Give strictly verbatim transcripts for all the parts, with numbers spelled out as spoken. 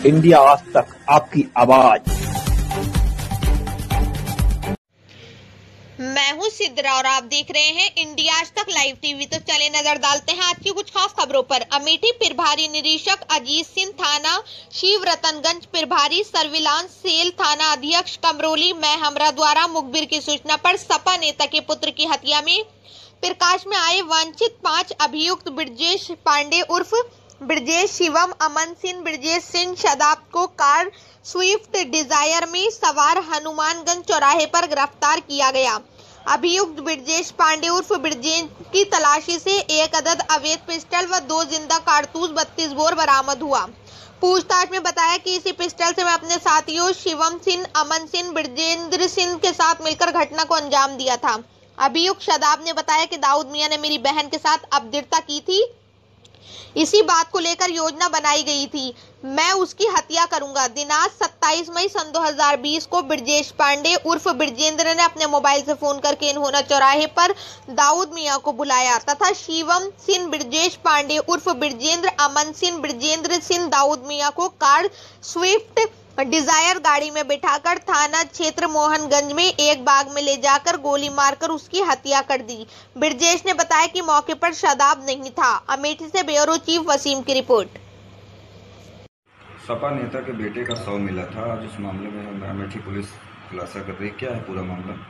India आज तक, आपकी आवाज। मैं हूं सिद्रा और आप देख रहे हैं इंडिया आज तक लाइव टीवी। तो चले नजर डालते हैं आज की कुछ खास खबरों पर। अमेठी प्रभारी निरीक्षक अजीत सिंह, थाना शिवरतनगंज प्रभारी सर्विलांस सेल थाना अध्यक्ष कमरोली मैं हमरा द्वारा मुखबिर की सूचना पर सपा नेता के पुत्र की हत्या में प्रकाश में आए वांछित पांच अभियुक्त ब्रजेश पांडे उर्फ ब्रजेश शिवम, अमन सिंह, ब्रजेश सिंह शादाब को कार स्विफ्ट डिजायर में सवार हनुमानगंज चौराहे पर गिरफ्तार किया गया। अभियुक्त ब्रजेश पांडे उर्फ ब्रजेश की तलाशी से एक अदद अवैध पिस्टल व दो जिंदा कारतूस बत्तीस बोर बरामद हुआ। पूछताछ में बताया कि इसी पिस्टल से मैं अपने साथियों शिवम सिंह, अमन सिंह, ब्रजेंद्र सिंह के साथ मिलकर घटना को अंजाम दिया था। अभियुक्त शादाब ने बताया कि दाऊद मियां ने मेरी बहन के साथ अभद्रता की थी, इसी बात को लेकर योजना बनाई गई थी, मैं उसकी हत्या करूंगा। दिनांक सत्ताईस मई सन दो हज़ार बीस को ब्रजेश पांडे उर्फ ब्रजेंद्र ने अपने मोबाइल से फोन करके इन्होंने चौराहे पर दाऊद मियां को बुलाया तथा शिवम सिंह, ब्रजेश पांडे उर्फ ब्रजेंद्र, अमन सिंह, ब्रजेंद्र सिंह दाऊद मियां को कार स्विफ्ट डिजायर गाड़ी में बिठाकर थाना क्षेत्र मोहनगंज में एक बाग में ले जाकर गोली मारकर उसकी हत्या कर दी। ब्रजेश ने बताया कि मौके पर शादाब नहीं था। अमेठी से ब्यूरो चीफ वसीम की रिपोर्ट। सपा नेता के बेटे का शव मिला था, आज इस मामले में अमेठी पुलिस खुलासा कर रही है, क्या है पूरा मामला?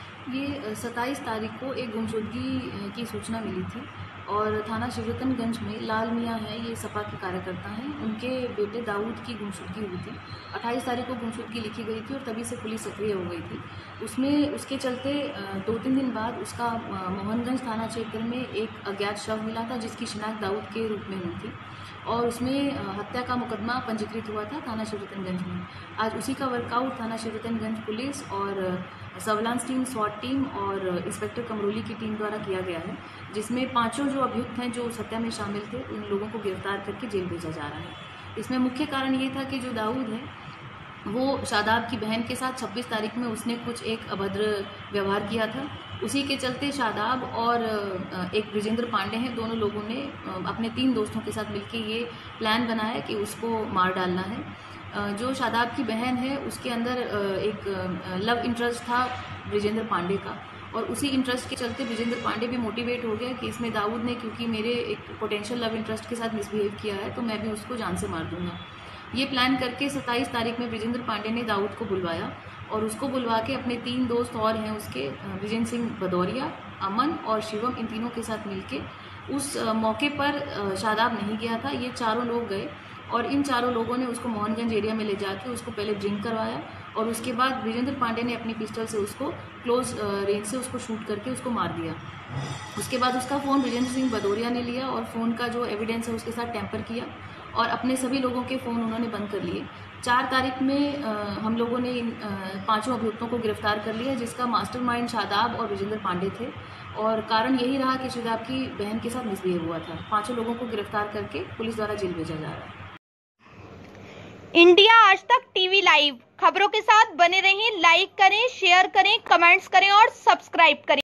ये सत्ताईस तारीख को एक गुमशुदगी की सूचना मिली थी और थाना शिवरतनगंज में लाल मियां हैं, ये सपा के कार्यकर्ता हैं, उनके बेटे दाऊद की गुमशुदगी हुई थी। अट्ठाईस तारीख को गुमशुदगी लिखी गई थी और तभी से पुलिस सक्रिय हो गई थी। उसमें उसके चलते दो तीन दिन बाद उसका मोहनगंज थाना क्षेत्र में एक अज्ञात शव मिला था जिसकी शिनाख्त दाऊद के रूप में हुई थी और उसमें हत्या का मुकदमा पंजीकृत हुआ था थाना शिवरतनगंज में। आज उसी का वर्कआउट थाना शिवरतनगंज पुलिस और सर्विलांस टीम, स्वाट टीम और इंस्पेक्टर कमरोली की टीम द्वारा किया गया है, जिसमें पांचों जो अभियुक्त हैं जो उस हत्या में शामिल थे उन लोगों को गिरफ्तार करके जेल भेजा जा रहा है। इसमें मुख्य कारण ये था कि जो दाऊद है वो शादाब की बहन के साथ छब्बीस तारीख में उसने कुछ एक अभद्र व्यवहार किया था। उसी के चलते शादाब और एक ब्रजेंद्र पांडे हैं, दोनों लोगों ने अपने तीन दोस्तों के साथ मिलकर ये प्लान बनाया कि उसको मार डालना है। जो शादाब की बहन है उसके अंदर एक लव इंटरेस्ट था ब्रजेंद्र पांडे का और उसी इंटरेस्ट के चलते ब्रजेंद्र पांडे भी मोटिवेट हो गया कि इसमें दाऊद ने क्योंकि मेरे एक पोटेंशियल लव इंटरेस्ट के साथ मिसबिहेव किया है तो मैं भी उसको जान से मार दूंगा। ये प्लान करके सत्ताईस तारीख में ब्रजेंद्र पांडे ने दाऊद को बुलवाया और उसको बुलवा के अपने तीन दोस्त और हैं उसके, विजेंद्र सिंह भदौरिया, अमन और शिवम, इन तीनों के साथ मिलके उस मौके पर शादाब नहीं गया था, ये चारों लोग गए और इन चारों लोगों ने उसको मोहनगंज एरिया में ले जाके उसको पहले ड्रिंक करवाया और उसके बाद ब्रजेंद्र पांडे ने अपनी पिस्टल से उसको क्लोज रेंज से उसको शूट करके उसको मार दिया। उसके बाद उसका फ़ोन विजेंद्र सिंह भदौरिया ने लिया और फ़ोन का जो एविडेंस है उसके साथ टैंपर किया और अपने सभी लोगों के फ़ोन उन्होंने बंद कर लिए। चार तारीख में आ, हम लोगों ने इन पाँचों अभियुक्तों को गिरफ्तार कर लिया जिसका मास्टरमाइंड शादाब और ब्रजेंद्र पांडे थे और कारण यही रहा कि शादाब की बहन के साथ मिसबिहेव हुआ था। पाँचों लोगों को गिरफ्तार करके पुलिस द्वारा जेल भेजा जा रहा है। इंडिया आज तक टीवी लाइव खबरों के साथ बने रहें, लाइक करें, शेयर करें, कमेंट्स करें और सब्सक्राइब करें।